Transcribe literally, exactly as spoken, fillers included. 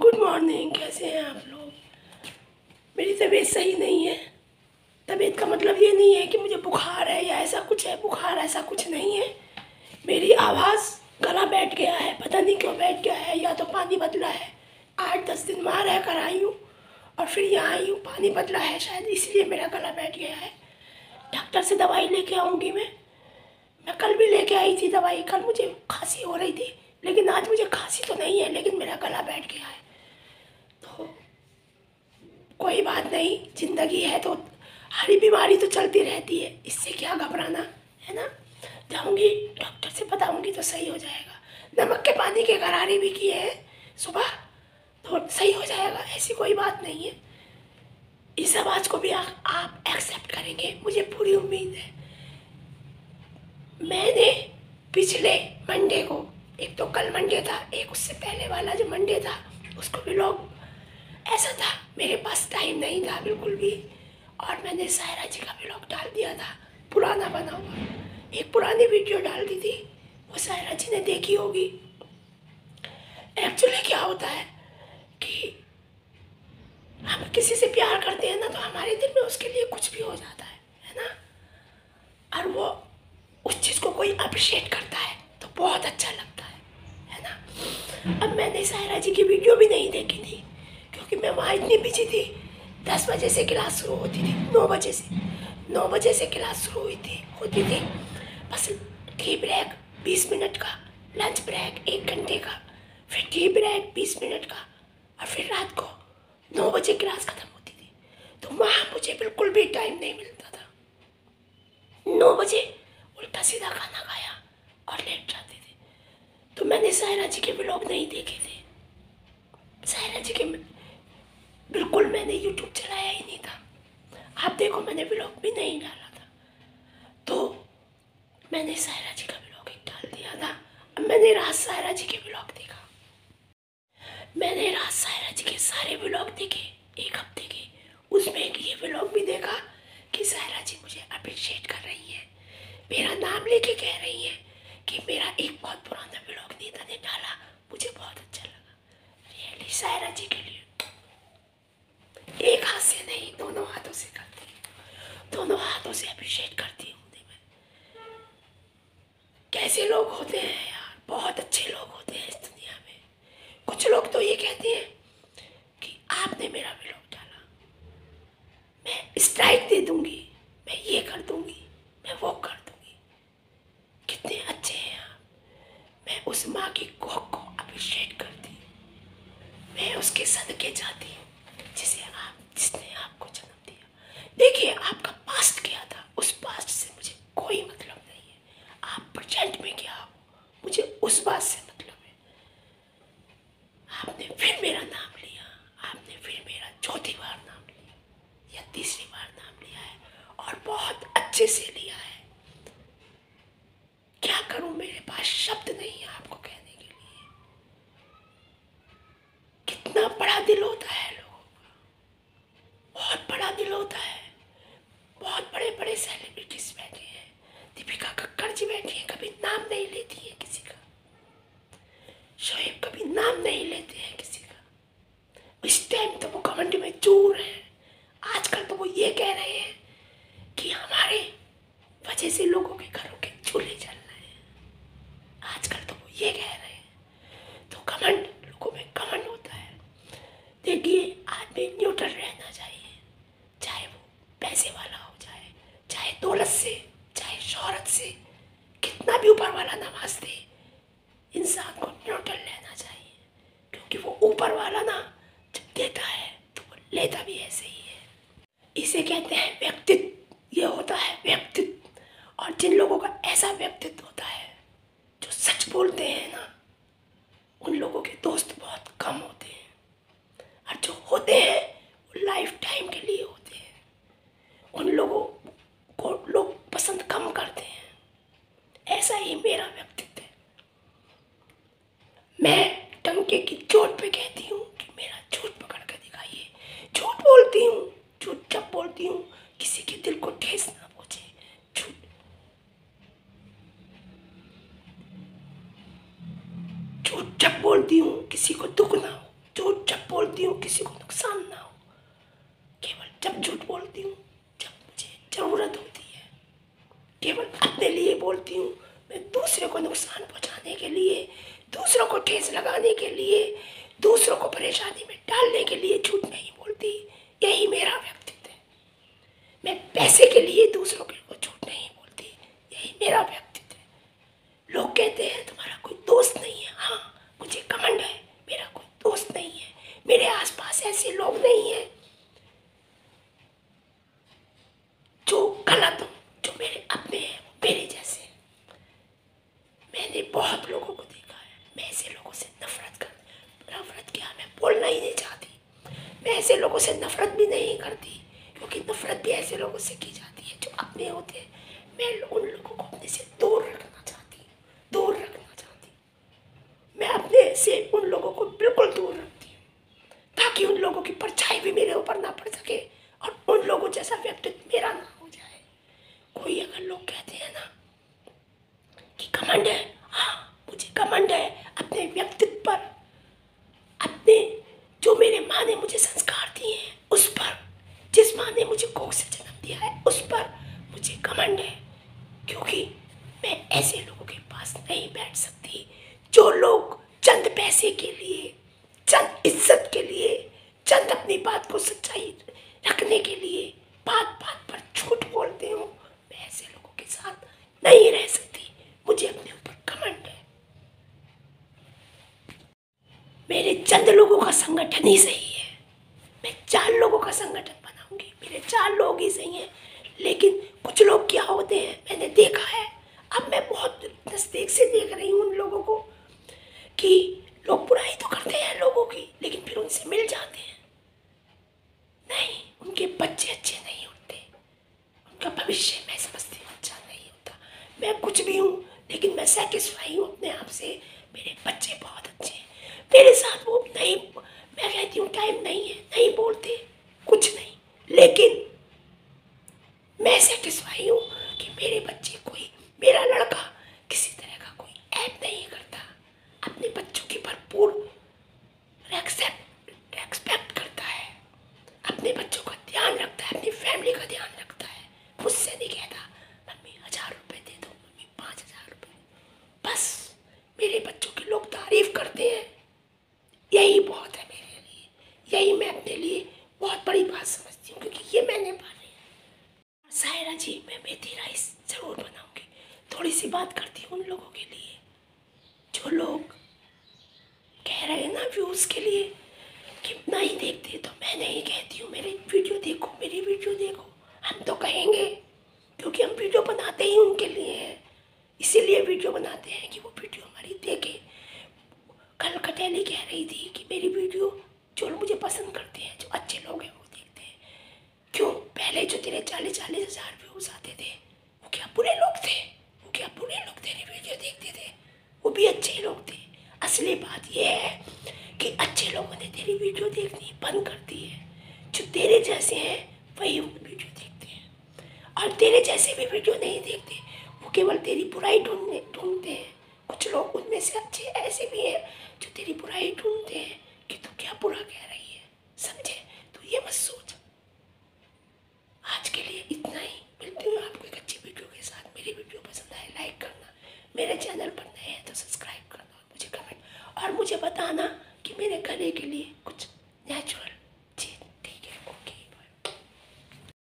Good morning. कैसे हैं आप लोग? मेरी तबीयत सही नहीं है। तबीयत का मतलब ये नहीं है कि मुझे बुखार है या ऐसा कुछ है। बुखार ऐसा कुछ नहीं है। मेरी आवाज़ गला बैठ गया है, पता नहीं क्यों बैठ गया है। या तो पानी बदला है, आठ दस दिन वहाँ रह कर आई हूँ और फिर यहाँ आई हूँ, पानी बदला है शायद, इसलिए मेरा गला बैठ गया है। डॉक्टर से दवाई लेके आऊँगी मैं मैं कल भी लेके आई थी दवाई। कल मुझे खांसी हो रही थी, लेकिन आज मुझे खांसी तो नहीं है, लेकिन मेरा गला बैठ गया है। तो कोई बात नहीं, ज़िंदगी है तो हरी बीमारी तो चलती रहती है, इससे क्या घबराना है ना। जाऊंगी डॉक्टर से बताऊंगी तो सही हो जाएगा। नमक के पानी के गरारे भी किए हैं सुबह, तो सही हो जाएगा, ऐसी कोई बात नहीं है। इस आवाज़ को भी आ, आप एक्सेप्ट करेंगे, मुझे पूरी उम्मीद है। मैंने पिछले मंडे को, एक तो कल मंडे था, एक उससे पहले वाला जो मंडे था उसको भी लोग ऐसा था, मेरे पास टाइम नहीं था बिल्कुल भी, और मैंने सायरा जी का व्लॉग डाल दिया था, पुराना बना हुआ। एक पुरानी वीडियो डाल दी थी, वो सायरा जी ने देखी होगी। एक्चुअली क्या होता है कि हम किसी से प्यार करते हैं ना, तो हमारे दिल में उसके लिए कुछ भी हो जाता है है ना। और वो उस चीज़ को कोई अप्रिशिएट करता है तो बहुत अच्छा लगता है है ना। अब मैंने सायरा जी की वीडियो भी नहीं देखी थी, क्योंकि मैं वहाँ इतनी बिजी थी। दस बजे से क्लास शुरू होती थी, नौ बजे से नौ बजे से क्लास शुरू हुई थी होती थी बस टी ब्रेक बीस मिनट का, लंच ब्रेक एक घंटे का, फिर टी ब्रेक बीस मिनट का, और फिर रात को नौ बजे क्लास ख़त्म होती थी। तो वहाँ मुझे बिल्कुल भी टाइम नहीं मिलता था। नौ बजे उल्टा सीधा खाना खाया और लेट जाते थे। तो मैंने सायरा जी के व्लॉग नहीं देखे थे। सायरा जी के बिल्कुल मैंने यूट्यूब चलाया ही नहीं था। आप देखो, मैंने व्लॉग भी नहीं डाला था। तो मैंने सायरा जी का व्लॉग एक डाल दिया था। अब मैंने रात सायरा जी के व्लॉग देखा। मैंने रात सायरा जी के सारे व्लॉग देखे, एक हफ्ते के। उसमें एक ये व्लॉग भी देखा कि सायरा जी मुझे अप्रिशिएट कर रही है, मेरा नाम लेके कह रही है कि मेरा एक बहुत पुराना व्लॉग नीता ने डाला, मुझे बहुत अच्छा लगा। रियली सायरा जी के लिए एक हाथ से नहीं, दोनों हाथों से करती हूँ, दोनों हाथों से अप्रिशिएट करती हूँ। कैसे लोग होते हैं यार, बहुत अच्छे लोग होते हैं इस दुनिया में। कुछ लोग तो ये कहते हैं कि आपने मेरा व्लॉग डाला, मैं स्ट्राइक दे दूंगी, मैं ये कर दूंगी, मैं वो कर दूंगी। कितने अच्छे हैं आप। मैं उस माँ की कोख को अप्रिशिएट करती हूँ, मैं उसके सदके जाती हूँ जिसे आप जिसने आपको जन्म दिया। देखिए, आपका पास्ट क्या था, उस पास्ट से मुझे कोई मतलब नहीं है। आप प्रेजेंट में क्या हो, मुझे उस बात से मतलब है। आपने फिर मेरा नाम लिया, आपने फिर मेरा चौथी बार नाम लिया या तीसरी बार नाम लिया है, और बहुत अच्छे से लिया है। क्या करूं, मेरे पास शब्द नहीं है आपको कहने के लिए। कितना बड़ा दिल होता है लोगों का, बहुत बड़ा दिल होता है। बहुत बड़े बड़े सेलिब्रिटीज बैठे हैं, दीपिका कक्कड़ जी बैठी हैं, कभी नाम नहीं लेती है किसी का। शोएब कभी नाम नहीं लेते हैं किसी का। इस टाइम तो वो घमंड में चूर हैं। आजकल तो वो ये कह रहे हैं कि हमारे वजह से लोगों के घरों के चूल्हे जल रहे हैं। आजकल तो वो ये कह रहे हैं। तो घमंड, लोगों में घमंड होता है। देखिए, आदमी न्यूट्रल रहना चाहिए, चाहे वो पैसे वाला हो जाए, चाहे दौलत से, चाहे शोहरत से, कितना भी ऊपर वाला नवाज दे, इंसान को न्यूट्रल रहना चाहिए। क्योंकि वो ऊपर वाला ना जब देता है तो वो लेता भी ऐसे ही है। इसे कहते हैं व्यक्तित्व। ये होता है व्यक्तित्व। और जिन लोगों का ऐसा व्यक्तित्व होता है, जो सच बोलते हैं ना, उन लोगों के दोस्त बहुत कम होते हैं, और जो होते हैं वो लाइफ टाइम के लिए होते हैं। उन लोगों को लोग पसंद कम करते हैं। ऐसा ही मेरा व्यक्तित्व है। मैं टंके की चोट पे कहती हूँ कि मेरा झूठ पकड़ कर दिखाइए। झूठ बोलती हूँ, झूठ जब बोलती हूँ किसी के दिल को ठेस ना पहुंचे। झूठ झूठ जब बोलती हूँ किसी को दुख ना हो। झूठ जब लगाने के लिए, दूसरों को परेशानी में डालने के लिए झूठ नहीं बोलती। यही मेरा व्यक्तित्व है। मैं पैसे के लिए दूसरों के को झूठ नहीं बोलती। यही मेरा व्यक्तित्व है। लोग कहते हैं तुम्हारा कोई दोस्त नहीं है। हाँ, मुझे घमंड है, मेरा कोई दोस्त नहीं है। मेरे आसपास ऐसे लोग नहीं हैं जो गलत हो, जो मेरे अपने हैं, मेरे जैसे। मैंने बहुत लोगों को देखा है। मैं ऐसे लोगों से नफरत कर नफरत क्या मैं बोलना ही नहीं चाहती। मैं ऐसे लोगों से नफरत भी नहीं करती, क्योंकि नफरत भी ऐसे लोगों से की जाती है जो अपने होते हैं। मैं उन लोगों को अपने से दूर रखना चाहती हूँ, दूर रखना चाहती हूँ। मैं अपने से उन लोगों को बिल्कुल दूर रखती हूँ, ताकि उन लोगों की परछाई भी मेरे ऊपर ना पड़ सके और उन लोगों जैसा व्यक्तित्व मेरा ना हो जाए। कोई अगर लोग कहते हैं ना कि घमंड है, हाँ, मुझे घमंड है अपने व्यक्तित्व पर, अपने जो मेरे माँ ने मुझे संस्कार दिए हैं उस पर, जिस माँ ने मुझे कोख से जन्म दिया है उस पर मुझे घमंड है। क्योंकि मैं ऐसे लोगों के पास नहीं बैठ सकती जो लोग चंद पैसे के लिए, चंद इज्जत के लिए, चंद अपनी बात को सच्चाई रखने के लिए बात बात पर झूठ बोलते हो। मैं ऐसे लोगों के साथ नहीं रह सकती। मुझे अपने ऊपर घमंड है। मेरे चंद लोगों का संगठन ही सही है। मैं चार लोगों का संगठन बनाऊंगी, मेरे चार लोग ही सही हैं। लेकिन कुछ लोग क्या होते हैं, मैंने देखा है, अब मैं बहुत नजदीक से देख रही हूँ उन लोगों को, कि लोग बुराई तो करते हैं लोगों की, लेकिन फिर उनसे मिल जाते हैं। नहीं, उनके बच्चे अच्छे नहीं होते, उनका भविष्य मैं समझती हूँ अच्छा नहीं होता। मैं कुछ भी हूँ, लेकिन मैं सेटिस्फाई हूँ अपने आप से। मेरे बच्चे बहुत अच्छे हैं, मेरे साथ वो नहीं, मैं कहती हूँ टाइम नहीं है, नहीं बोलते कुछ नहीं, लेकिन मैं सेटिस्फाई हूँ कि मेरे बच्चे, कोई मेरा लड़का किसी तरह का कोई ऐप नहीं करता, अपने बच्चों की भरपूर रेस्पेक्ट करता है, अपने बच्चों का ध्यान रखता है, अपनी फैमिली का ध्यान रखता है। मुझसे नहीं कहता मम्मी हजार रुपए दे दो, मम्मी पाँच हजार रुपए। बस मेरे बच्चों की लोग तारीफ करते हैं, यही बहुत है मेरे लिए। यही मैं अपने लिए बहुत बड़ी बात समझती हूँ, क्योंकि ये मैंने पाली है। सायरा जी, मैं मेथी राइस ज़रूर बनाऊंगी। थोड़ी सी बात करती हूँ उन लोगों के लिए जो लोग कह रहे हैं ना व्यूज़ के लिए कि नहीं देखते, तो मैं नहीं कहती हूँ मेरी वीडियो देखो, मेरी वीडियो देखो। हम तो कहेंगे, क्योंकि हम वीडियो बनाते ही उनके लिए हैं, इसीलिए वीडियो बनाते हैं कि वो वीडियो हमारी देखें। कल कटेली कह रही थी कि मेरी वीडियो जो लोग मुझे पसंद करते हैं, जो अच्छे लोग हैं, वो देखते हैं। क्यों? पहले जो तेरे चालीस चालीस हजार व्यूज़ आते थे, वो क्या बुरे लोग थे? वो क्या बुरे लोग तेरी वीडियो देखते थे? वो भी अच्छे लोग थे। असली बात ये है कि अच्छे लोगों ने तेरी वीडियो देखनी बंद कर दी है। जो तेरे जैसे हैं वही वीडियो देखते हैं, और तेरे जैसे भी वीडियो नहीं देखते, वो केवल तेरी बुराई ढूंढने ढूंढते हैं। कुछ लोग उनमें से अच्छे ऐसे भी हैं जो तेरी बुराई ढूंढते हैं कि तू क्या बुरा कह रही है, समझे? तो ये मत सोच। आज के लिए इतना ही। मिलती हूँ आपको एक अच्छी वीडियो के साथ। मेरी वीडियो पसंद आए लाइक करना, मेरे चैनल पर नए हैं तो सब्सक्राइब करना, और मुझे कमेंट और मुझे बताना कि मेरे गले के लिए कुछ नेचुरल